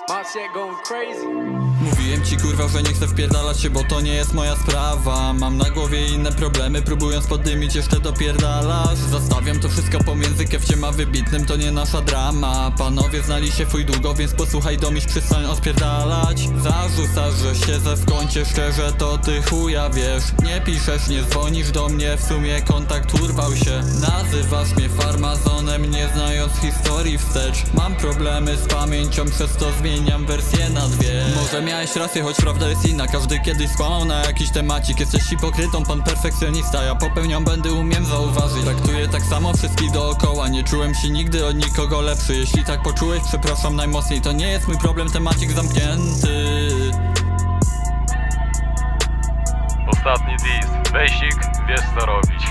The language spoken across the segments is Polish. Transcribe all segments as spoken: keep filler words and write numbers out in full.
Mówiłem ci kurwa, że nie chcę wpierdalać się, bo to nie jest moja sprawa. Mam na głowie inne problemy, próbując poddymić jeszcze dopierdalasz. Zostawiam to wszystko pomiędzy kefciem a wybitnym, to nie nasza drama. Panowie znali się fuj długo, więc posłuchaj domiś, przestań odpierdalać. Zarzucasz, że siedzę w kącie, szczerze to ty chuja wiesz. Nie piszesz, nie dzwonisz do mnie, w sumie kontakt urwał się. Nazywasz mnie farmazonem, nie znając historii wstecz. Mam problemy z pamięcią, przez to zmieniam wersję na dwie. Może miałeś rację, choć prawda jest inna. Każdy kiedyś skłamał na jakiś temacik. Jesteś hipokrytą, pan perfekcjonista. Ja popełniam błędy, umiem zauważyć. Traktuję tak samo wszystkich dookoła. Nie czułem się nigdy od nikogo lepszy. Jeśli tak poczułeś, przepraszam najmocniej. To nie jest mój problem, temacik zamknięty. Ostatni diss. Basic, wiesz co robić.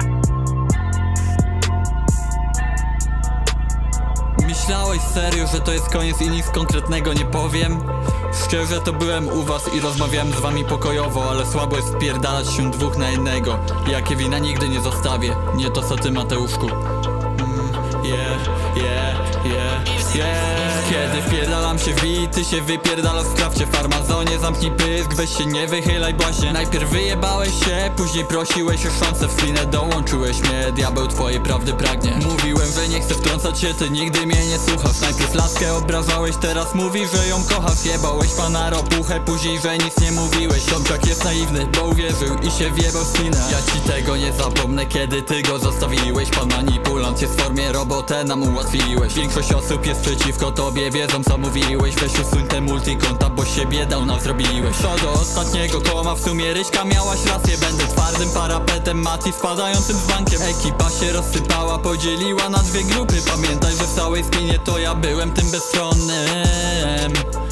Myślałeś serio, że to jest koniec i nic konkretnego nie powiem? Szczerze to byłem u was i rozmawiałem z wami pokojowo, ale słabo jest wpierdalać się dwóch na jednego. Jakie wina nigdy nie zostawię, nie to co ty, Mateuszku. mm, Yeah, yeah, yeah, yeah. Kiedy wpierdalam się w beat, ty się wypierdalasz w krawcie. Farmazonie, zamknij pysk, weź się nie wychylaj błaśnie. Najpierw wyjebałeś się, później prosiłeś o szansę, w spinę dołączyłeś mnie. Diabeł twojej prawdy pragnie. Mówiłem, że nie chcę wtrącać się, ty nigdy mnie nie słuchasz. Najpierw laskę obrażałeś, teraz mówisz, że ją kochasz. Jebałeś pana ropuchę, później, że nic nie mówiłeś. Tomczak jest naiwny, bo uwierzył i się wjebał w spinę. Ja ci tego nie zapomnę, kiedy ty go zostawiłeś. Pan manipulant jest w formie, robotę nam ułatwiłeś. Większość osób jest przeciwko tobie, wiedzą co mówiłeś. Weź usuń te multikonta, bo siebie dawno zrobiłeś. Co do ostatniego koma, w sumie Ryśka miałaś rację. Będę twardym parapetem, Mati spadającym z bankiem. Ekipa się rozsypała, podzieliła na dwie grupy. Pamiętaj, że w całej spinie to ja byłem tym bezstronnym.